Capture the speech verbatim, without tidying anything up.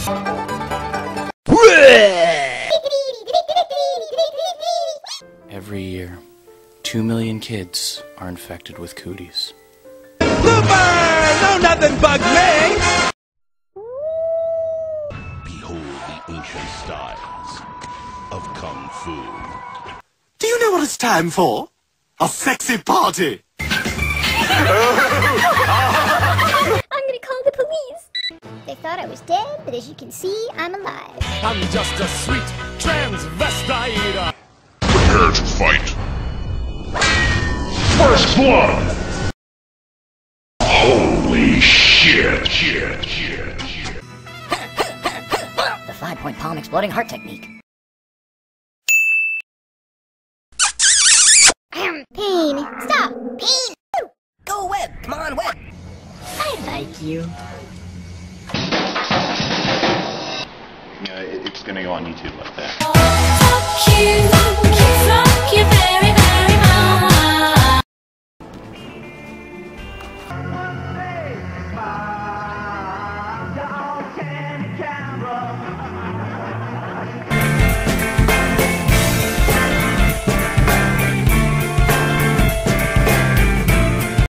Every year, two million kids are infected with cooties. Looper! No, nothing bugs me! Behold the ancient styles of Kung Fu. Do you know what it's time for? A sexy party! I'm gonna call the police. They thought I was dead, but as you can see, I'm alive. I'm just a sweet transvestite. Prepare to fight. First blood! Holy shit, shit, shit, shit. The five-point palm exploding heart technique. Pain. Stop. Pain. Go Web! Come on, Web! I like you. Yeah, it's gonna go on YouTube like that.